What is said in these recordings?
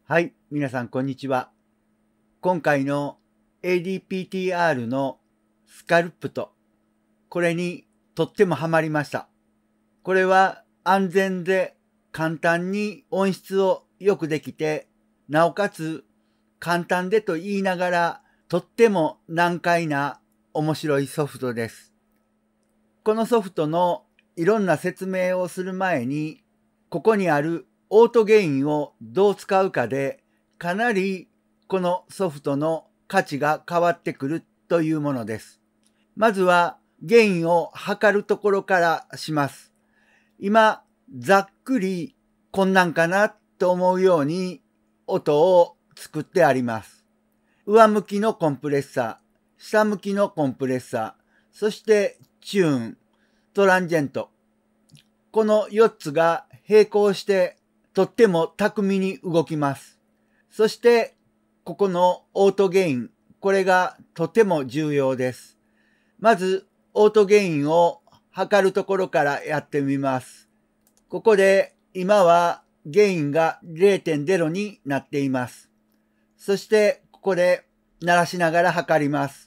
はい、皆さんこんにちは。今回の ADPTR のスカルプト、これにとってもハマりました。これは安全で簡単に音質をよくできて、なおかつ簡単でと言いながらとっても難解な面白いソフトです。このソフトのいろんな説明をする前に、ここにあるオートゲインをどう使うかで、かなりこのソフトの価値が変わってくるというものです。まずはゲインを測るところからします。今、ざっくりこんなんかなと思うように音を作ってあります。上向きのコンプレッサー、下向きのコンプレッサー、そしてチューン、トランジェント。この4つが並行してとっても巧みに動きます。そしてここのオートゲイン、これがとても重要です。まずオートゲインを測るところからやってみます。ここで今はゲインが 0.0 になっています。そしてここで鳴らしながら測ります。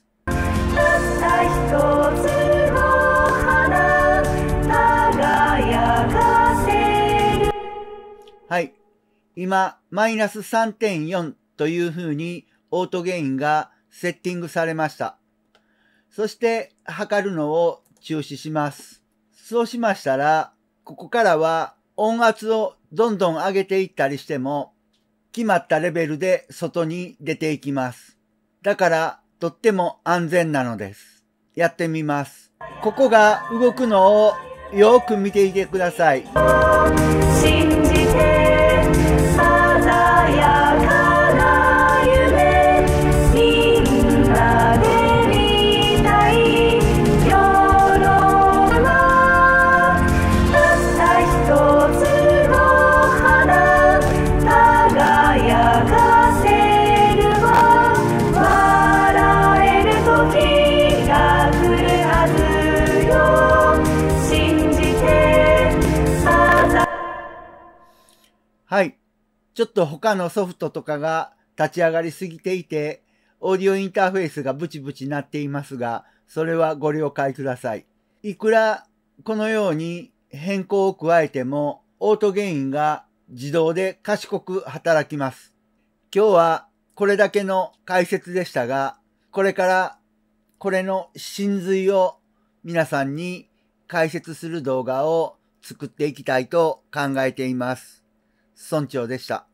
はい。今、マイナス 3.4 というふうにオートゲインがセッティングされました。そして測るのを中止します。そうしましたら、ここからは音圧をどんどん上げていったりしても、決まったレベルで外に出ていきます。だからとっても安全なのです。やってみます。ここが動くのをよく見ていてください。信じて鮮やかな夢、みんなで見たい夜はたった一つの花、輝かせるわ、笑える時が来るはずよ、信じてはい。ちょっと他のソフトとかが立ち上がりすぎていて、オーディオインターフェースがブチブチなっていますが、それはご了解ください。いくらこのように変更を加えても、オートゲインが自動で賢く働きます。今日はこれだけの解説でしたが、これからこれの真髄を皆さんに解説する動画を作っていきたいと考えています。村長でした。